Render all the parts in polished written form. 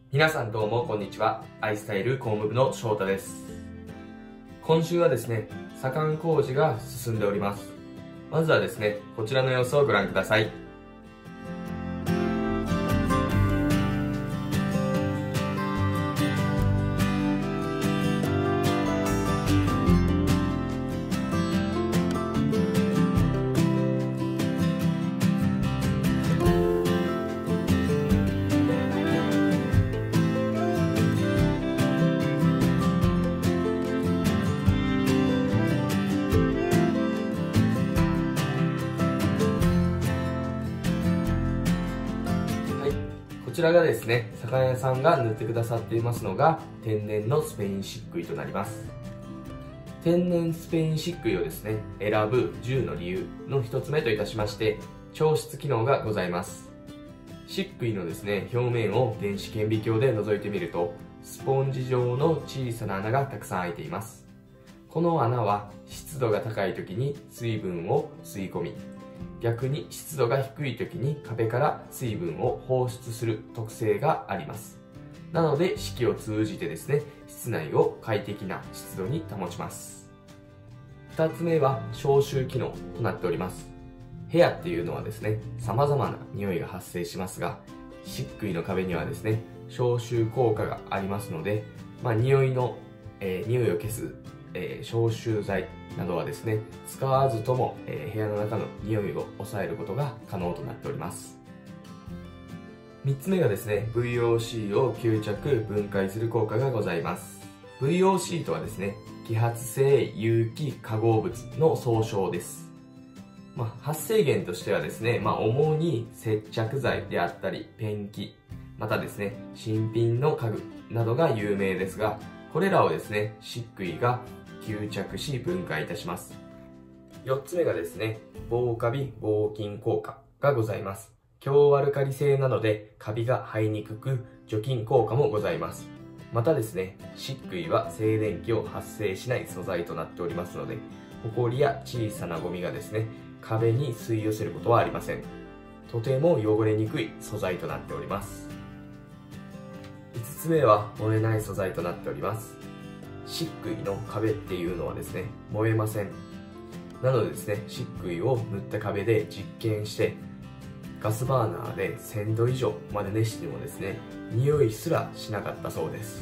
皆さんどうもこんにちは。アイスタイル工務部の翔太です。今週はですね、左官工事が進んでおります。まずはですね、こちらの様子をご覧ください。こちらがですね、左官屋さんが塗ってくださっていますのが天然のスペイン漆喰となります。天然スペイン漆喰をですね、選ぶ10の理由の1つ目といたしまして、調湿機能がございます。漆喰のですね、表面を電子顕微鏡で覗いてみると、スポンジ状の小さな穴がたくさん開いています。この穴は湿度が高い時に水分を吸い込み、逆に湿度が低い時に壁から水分を放出する特性があります。なので四季を通じてですね、室内を快適な湿度に保ちます。2つ目は消臭機能となっております。部屋っていうのはですね、様々な匂いが発生しますが、漆喰の壁にはですね、消臭効果がありますので、匂いを消す消臭剤などはですね、使わずとも、部屋の中の匂いを抑えることが可能となっております。3つ目がですね、VOC を吸着分解する効果がございます。VOC とはですね、揮発性有機化合物の総称です。発生源としてはですね、主に接着剤であったりペンキ、またですね、新品の家具などが有名ですが、これらをですね、漆喰が吸着し分解いたします。4つ目がですね、防カビ防菌効果がございます。強アルカリ性なのでカビが生えにくく除菌効果もございます。またですね、漆喰は静電気を発生しない素材となっておりますので、ホコリや小さなゴミがですね、壁に吸い寄せることはありません。とても汚れにくい素材となっております。5つ目は燃えない素材となっております。漆喰の壁っていうのはですね、燃えません。なのでですね、漆喰を塗った壁で実験して、ガスバーナーで1000度以上まで熱してもですね、匂いすらしなかったそうです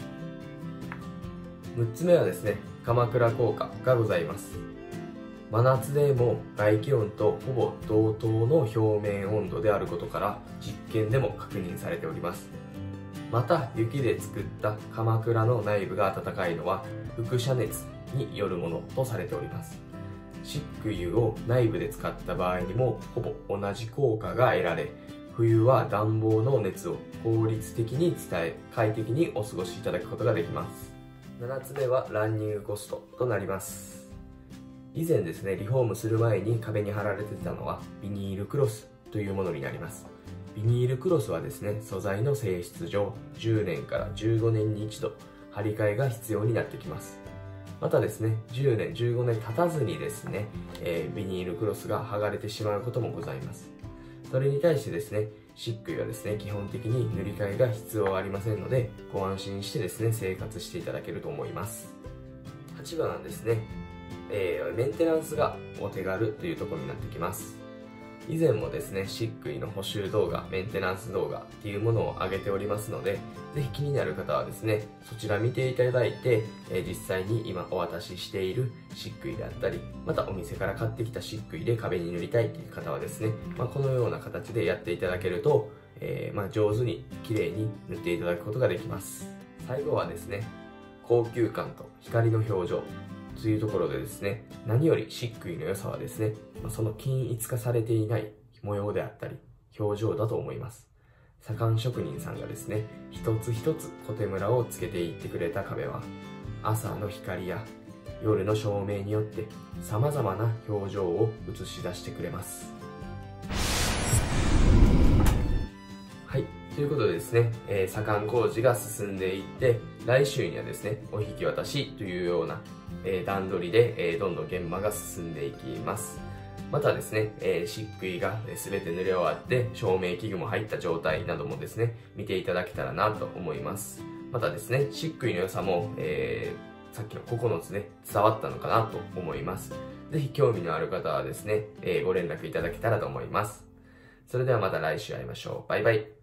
。6つ目はですね、鎌倉効果がございます。真夏でも外気温とほぼ同等の表面温度であることから実験でも確認されております。また雪で作った鎌倉の内部が暖かいのは輻射熱によるものとされております。漆喰を内部で使った場合にもほぼ同じ効果が得られ、冬は暖房の熱を効率的に伝え快適にお過ごしいただくことができます。7つ目はランニングコストとなります。以前ですね、リフォームする前に壁に貼られていたのはビニールクロスというものになります。ビニールクロスはですね、素材の性質上10年から15年に一度張り替えが必要になってきます。またですね、10年15年経たずにですね、ビニールクロスが剥がれてしまうこともございます。それに対してですね、漆喰はですね、基本的に塗り替えが必要はありませんので、ご安心してですね、生活していただけると思います。8番はですね、メンテナンスがお手軽というところになってきます。以前もですね、漆喰の補修動画、メンテナンス動画っていうものを上げておりますので、ぜひ気になる方はですね、そちら見ていただいて、実際に今お渡ししている漆喰であったり、またお店から買ってきた漆喰で壁に塗りたいっていう方はですね、このような形でやっていただけると、上手に綺麗に塗っていただくことができます。最後はですね、高級感と光の表情というところでですね、何より漆喰の良さはですね、その均一化されていない模様であったり表情だと思います。左官職人さんがですね、一つ一つコテムラをつけていってくれた壁は、朝の光や夜の照明によって様々な表情を映し出してくれます。はい、ということでですね、左官工事が進んでいって、来週にはですね、お引き渡しというような段取りで、どんどん現場が進んでいきます。 またですね、漆喰が全て塗り終わって照明器具も入った状態などもですね、見ていただけたらなと思います。またですね、漆喰の良さも、さっきの9つね、伝わったのかなと思います。ぜひ興味のある方はですね、ご連絡いただけたらと思います。それではまた来週会いましょう。バイバイ。